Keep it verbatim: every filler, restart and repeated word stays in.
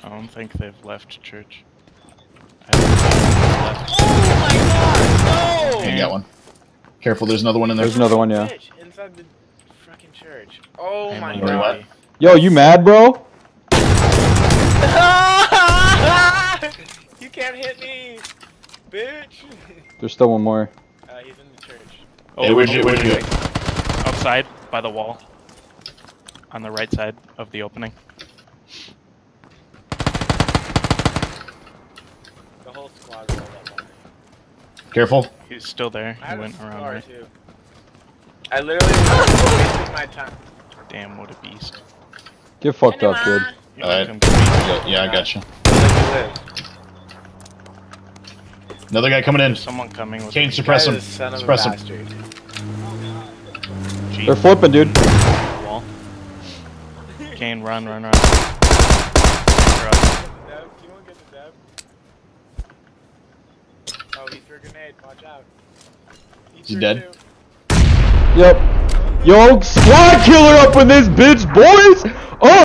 I don't think they've left church. Oh my god! No! You got one. Careful, there's another one in there. There's another one, yeah. Bitch, inside the fucking church. Oh Hey, my man. god. What? Yo, you mad, bro? You can't hit me, bitch. There's still one more. Uh, he's in the church. Hey, where'd you, where'd you go? Outside, by the wall. On the right side of the opening. The whole squad rolled up on me. Careful. He's still there. I He have went a around scar there. too. I literally wasted my time. Damn, what a beast. Get fucked up, kid. You Alright. like him, Kane? Yeah, yeah, I got you. Live. Another guy coming in. There's someone coming with Kane, a suppress him. That is son of a Suppress him. bastard. Jeep They're flipping, dude. wall. Kane, run, run, run. Deb, you won't get the Deb. Oh, he threw a grenade. Watch out. Is he dead? Yep. Yo, squad killer up in this bitch, boys! Oh!